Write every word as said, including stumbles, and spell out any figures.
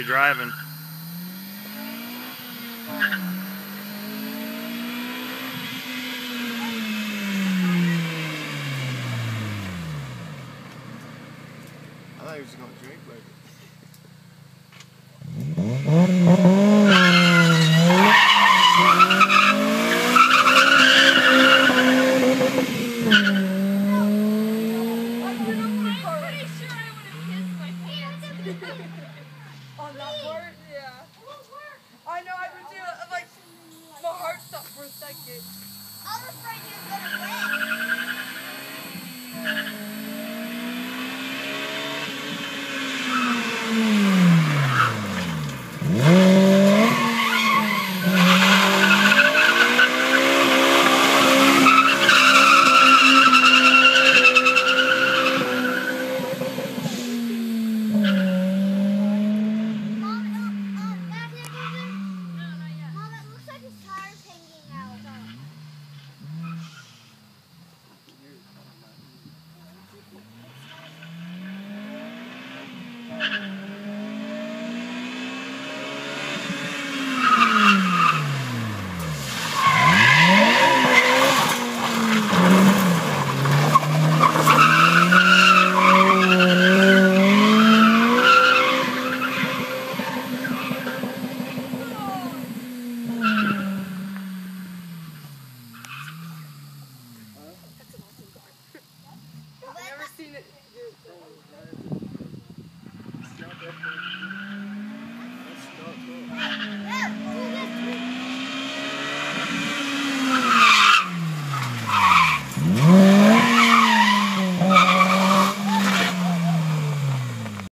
driving. I thought he was just going to drink later. On that part? Yeah. I know, I would do it, like, my heart stopped for a second. I was afraid you were going to win.